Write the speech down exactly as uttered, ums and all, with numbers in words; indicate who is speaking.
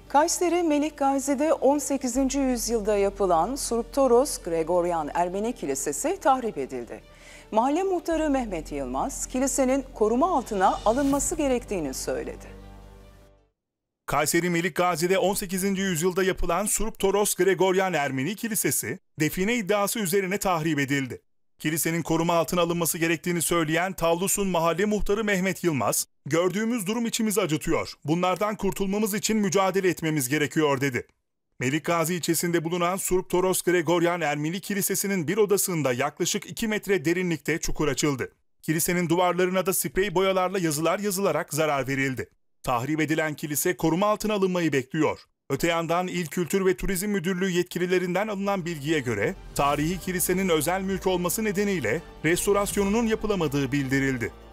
Speaker 1: Kayseri Melikgazi'de on sekizinci yüzyılda yapılan Surptoros Gregoryan Ermeni Kilisesi tahrip edildi. Mahalle muhtarı Mehmet Yılmaz, kilisenin koruma altına alınması gerektiğini söyledi.
Speaker 2: Kayseri Melikgazi'de on sekizinci yüzyılda yapılan Surptoros Gregoryan Ermeni Kilisesi, define iddiası üzerine tahrip edildi. Kilisenin koruma altına alınması gerektiğini söyleyen Tavlus'un mahalle muhtarı Mehmet Yılmaz, "Gördüğümüz durum içimizi acıtıyor. Bunlardan kurtulmamız için mücadele etmemiz gerekiyor," dedi. Melikgazi ilçesinde bulunan Surptoros Gregoryan Ermeni Kilisesi'nin bir odasında yaklaşık iki metre derinlikte çukur açıldı. Kilisenin duvarlarına da sprey boyalarla yazılar yazılarak zarar verildi. Tahrip edilen kilise koruma altına alınmayı bekliyor. Öte yandan İl Kültür ve Turizm Müdürlüğü yetkililerinden alınan bilgiye göre tarihi kilisenin özel mülk olması nedeniyle restorasyonunun yapılamadığı bildirildi.